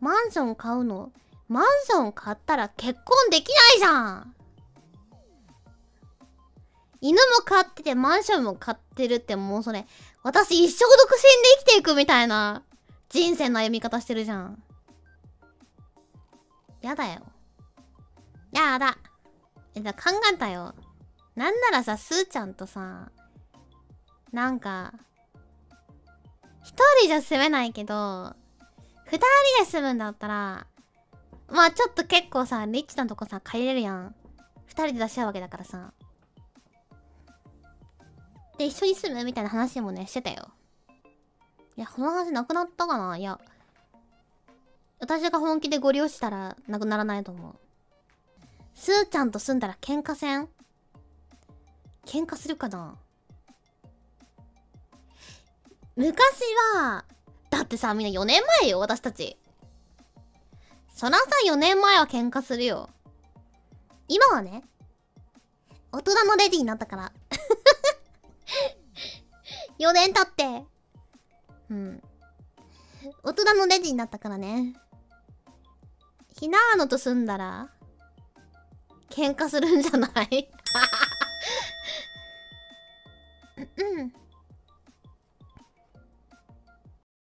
マンション買うの？マンション買ったら結婚できないじゃん。犬も飼っててマンションも買ってるってもうそれ、私一生独身で生きていくみたいな人生の歩み方してるじゃん。やだよ。やだ。考えたよ。なんならさ、スーちゃんとさ、なんか、一人じゃ住めないけど、二人で住むんだったら、まあちょっと結構さ、リッチなとこさ、借りれるやん。二人で出し合うわけだからさ。で、一緒に住むみたいな話もね、してたよ。いや、この話なくなったかな？いや。私が本気でご利用したら、なくならないと思う。スーちゃんと住んだら喧嘩せん？喧嘩するかな？昔は、だってさ、みんな4年前よ、私たち。そらさ、4年前は喧嘩するよ。今はね、大人のレディになったから。4年経って。うん。大人のレディになったからね。ひなーのと住んだら、喧嘩するんじゃない？